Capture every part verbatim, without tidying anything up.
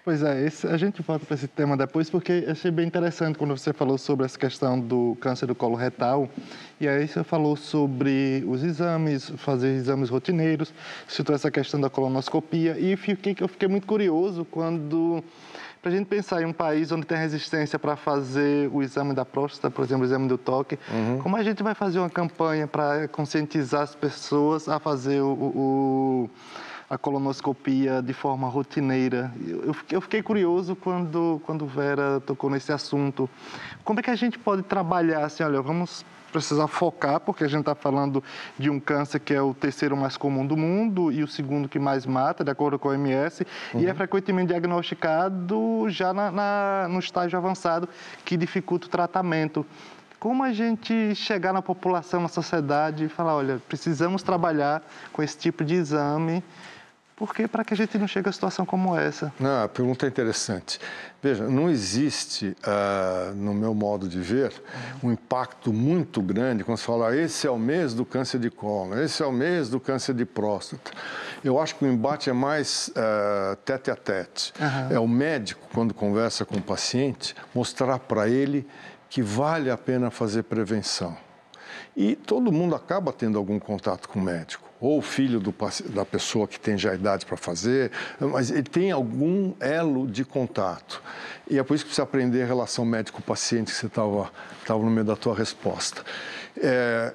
Pois é, esse, a gente volta para esse tema depois, porque achei bem interessante quando você falou sobre essa questão do câncer do colo retal. E aí você falou sobre os exames, fazer exames rotineiros, citou essa questão da colonoscopia. E fiquei, eu fiquei muito curioso quando, para a gente pensar em um país onde tem resistência para fazer o exame da próstata, por exemplo, o exame do toque, uhum. como a gente vai fazer uma campanha para conscientizar as pessoas a fazer o... o a colonoscopia de forma rotineira. Eu fiquei, eu fiquei curioso quando, quando Vera tocou nesse assunto. Como é que a gente pode trabalhar assim, olha, vamos precisar focar, porque a gente está falando de um câncer que é o terceiro mais comum do mundo e o segundo que mais mata, de acordo com a O M S, uhum. e é frequentemente diagnosticado já na, na, no estágio avançado, que dificulta o tratamento. Como a gente chegar na população, na sociedade e falar, olha, precisamos trabalhar com esse tipo de exame, porque para que a gente não chegue a situação como essa? Não, a pergunta é interessante. Veja, não existe, uh, no meu modo de ver, um impacto muito grande quando você fala esse é o mês do câncer de colo, esse é o mês do câncer de próstata. Eu acho que o embate é mais uh, tete a tete. Uhum. É o médico, quando conversa com o paciente, mostrar para ele que vale a pena fazer prevenção. E todo mundo acaba tendo algum contato com o médico, ou o filho do, da pessoa que tem já idade para fazer, mas ele tem algum elo de contato. E é por isso que precisa aprender a relação médico-paciente, que você estava no meio da tua resposta. É,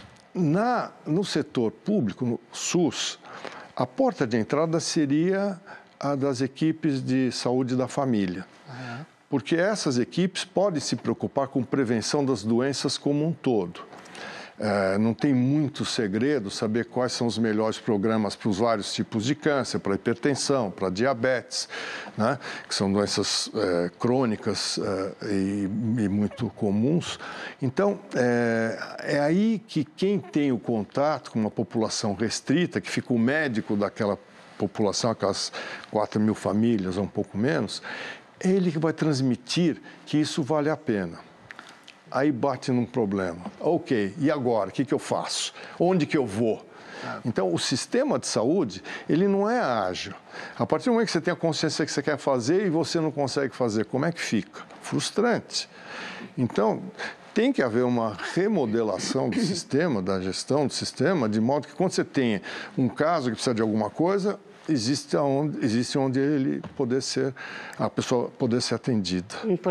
na, no setor público, no SUS, a porta de entrada seria a das equipes de saúde da família. Uhum. Porque essas equipes podem se preocupar com prevenção das doenças como um todo. É, não tem muito segredo saber quais são os melhores programas para os vários tipos de câncer, para hipertensão, para diabetes, né? Que são doenças é, crônicas é, e, e muito comuns. Então, é, é aí que quem tem o contato com uma população restrita, que fica o médico daquela população, aquelas quatro mil famílias ou um pouco menos, é ele que vai transmitir que isso vale a pena. Aí bate num problema. Ok, e agora? O que, que eu faço? Onde que eu vou? Então, o sistema de saúde, ele não é ágil. A partir do momento que você tem a consciência que você quer fazer e você não consegue fazer, como é que fica? Frustrante. Então, tem que haver uma remodelação do sistema, da gestão do sistema, de modo que quando você tem um caso que precisa de alguma coisa, existe onde, existe onde ele poder ser, a pessoa poder ser atendida.